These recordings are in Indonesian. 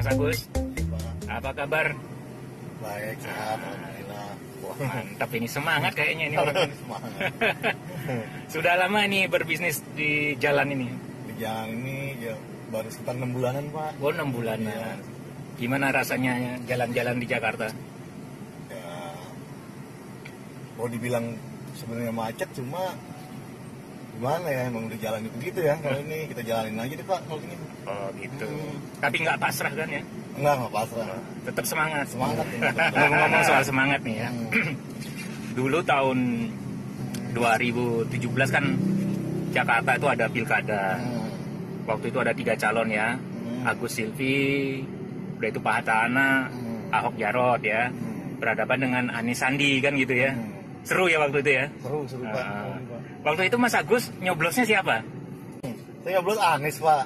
Mas Agus, Pak. apa kabar? Baik, sehat, alhamdulillah. Wah, mantap ini, semangat kayaknya ini orang. Semangat. Sudah lama nih berbisnis di jalan ini? Di jalan ini ya baru sekitar 6 bulanan, Pak. Oh, 6 bulan. Iya. Gimana rasanya jalan-jalan di Jakarta? Ya, mau dibilang sebenarnya macet, cuma gimana ya, emang udah jalan begitu ya. Kalau ini kita jalanin aja deh, Pak, kalau ini. Oh gitu. Tapi nggak pasrah kan ya? Enggak pasrah. Tetap semangat. Semangat ya. Ngomong soal semangat nih ya. Dulu tahun 2017 kan Jakarta itu ada pilkada. Waktu itu ada 3 calon ya. Agus Silvi, udah itu Pak Hatta, Ahok Jarot ya. Berhadapan dengan Anies Sandi kan gitu ya. Seru ya waktu itu ya. Seru, Pak. Waktu itu Mas Agus nyoblosnya siapa? Saya nyoblos Anies, Pak.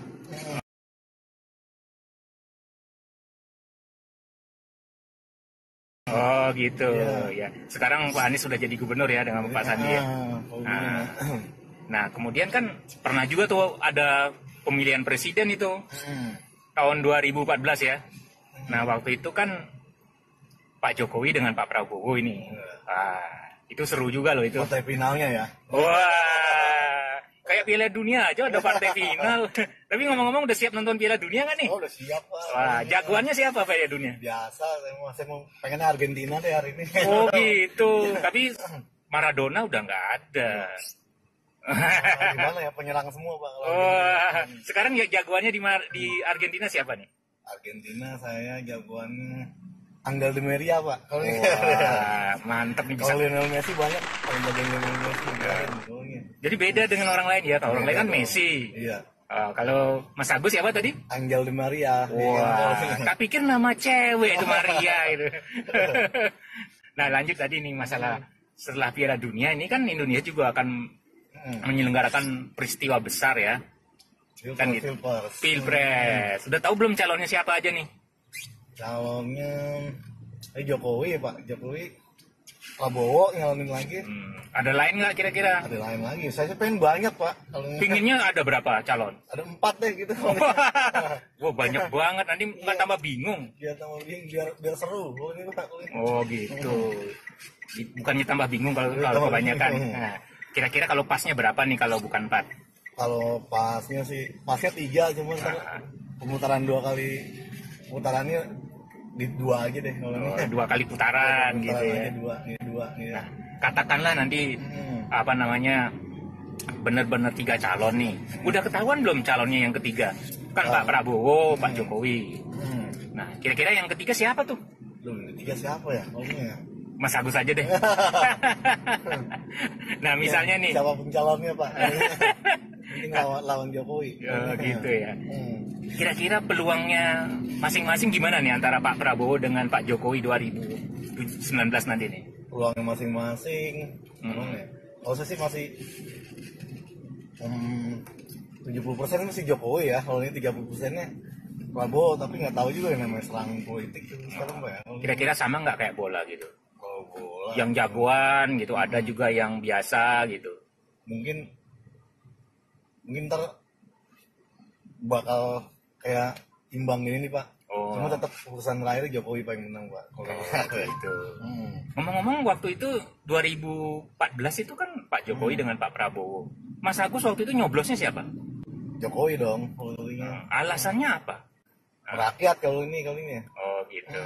Oh gitu Iya. ya. Sekarang Pak Anies sudah jadi gubernur ya dengan Pak Sandi ya. Nah, Nah kemudian kan pernah juga tuh ada pemilihan presiden itu tahun 2014 ya. Nah waktu itu kan Pak Jokowi dengan Pak Prabowo ini. Itu seru juga loh itu. partai finalnya ya. Wah, kayak Piala Dunia aja ada partai final. Tapi ngomong-ngomong udah siap nonton Piala Dunia kan nih? Oh, udah siap, Pak. Wah, jagoannya siapa Piala Dunia? Biasa, saya mau pengennya Argentina deh hari ini. Oh gitu. Tapi Maradona udah nggak ada. Gimana ya, penyerang semua, Pak. Wah, sekarang ya jagoannya di Argentina siapa nih? Argentina saya jagoannya Angel Di Maria, Pak. Kalau Wah, mantap nih bisa. kalau Lionel Messi banyak, kalau jagoan Lionel Messi soalnya. Jadi beda dengan orang lain ya. Kalau orang lain kan Messi. Iya. Kalau Mas Agus siapa tadi? Angel Di Maria. Wah, tak pikir nama cewek itu Maria itu. Nah, lanjut tadi nih masalah setelah Piala Dunia ini kan Indonesia juga akan menyelenggarakan peristiwa besar ya. Kan gitu. Pilpres. Sudah tahu belum calonnya siapa aja nih? Calonnya Jokowi ya, Pak. Jokowi, Prabowo nyalonin lagi. Ada lain nggak kira-kira? Ada lain lagi. Saya sih pengen banyak, Pak. Kalau Pinginnya ada berapa calon? ada 4 deh gitu. Wah banyak banget, nanti nggak tambah bingung. biar seru. Oh, ini, Pak. Oh gitu. Bukannya tambah bingung kalau kebanyakan. Nah, kira-kira kalau pasnya berapa nih kalau bukan 4? Kalau pasnya 3, cuma ntar pemutaran 2 kali. Putarannya di 2 aja deh kalau ini. 2 kali putaran gitu ya. Dua. Nah, katakanlah nanti apa namanya benar-benar 3 calon nih. Udah ketahuan belum calonnya yang ketiga? Kan Pak Prabowo, Pak Jokowi. Nah, kira-kira yang ketiga siapa tuh? Ketiga siapa ya? Oh, ini ya. Mas Agus aja deh. Nah, misalnya nih. Siapapun calonnya, Pak. Ini lawan Jokowi. Gitu ya. Kira-kira peluangnya masing-masing gimana nih antara Pak Prabowo dengan Pak Jokowi 2019 nanti nih? Peluangnya masing-masing. Kalau saya sih masih 70% masih Jokowi ya. Kalau ini 30%-nya Prabowo, tapi nggak tahu juga yang namanya serang politik sekarang, Pak ya. Kira-kira sama nggak kayak bola gitu? Kalau bola, yang jagoan gitu, ada juga yang biasa gitu. Mungkin ntar bakal kayak imbang ini nih, Pak. Cuma tetap keputusan terakhir Jokowi paling menang, Pak. Gitu. Ngomong-ngomong waktu itu 2014 itu kan Pak Jokowi dengan Pak Prabowo. Mas Agus waktu itu nyoblosnya siapa? Jokowi dong. Alasannya apa? Rakyat kalau ini ya. Oh gitu.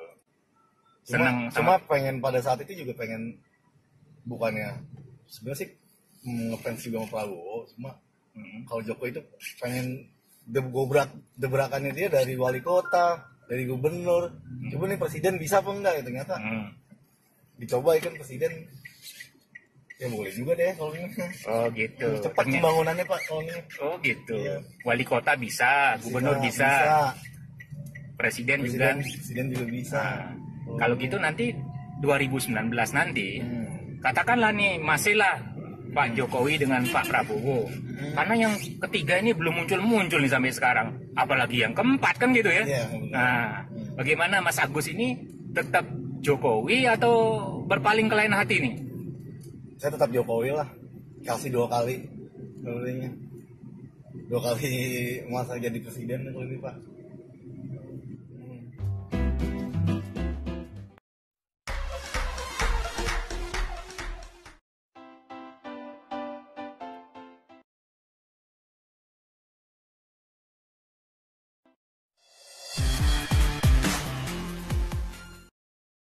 Cuma pengen pada saat itu juga pengen, bukannya sebenarnya sih ngefans juga sama Prabowo, cuma kalau Jokowi itu pengen debrakannya dia dari wali kota, dari gubernur. Coba nih presiden bisa apa enggak ya, ternyata dicoba kan presiden. Ya boleh juga deh kalau ini. Oh gitu. Cepat pembangunannya, Pak, kalau ini. Oh gitu. Iya. Wali kota bisa, gubernur bisa. Presiden juga bisa. Kalau gitu nanti 2019 nanti katakanlah nih masihlah Pak Jokowi dengan Pak Prabowo. Karena yang ketiga ini belum muncul nih sampai sekarang. Apalagi yang keempat kan gitu ya. Nah, bagaimana Mas Agus ini tetap Jokowi atau berpaling ke lain hati nih? Saya tetap Jokowi lah. Kasih 2 kali. 2 kali masa jadi presiden kalau ini, Pak.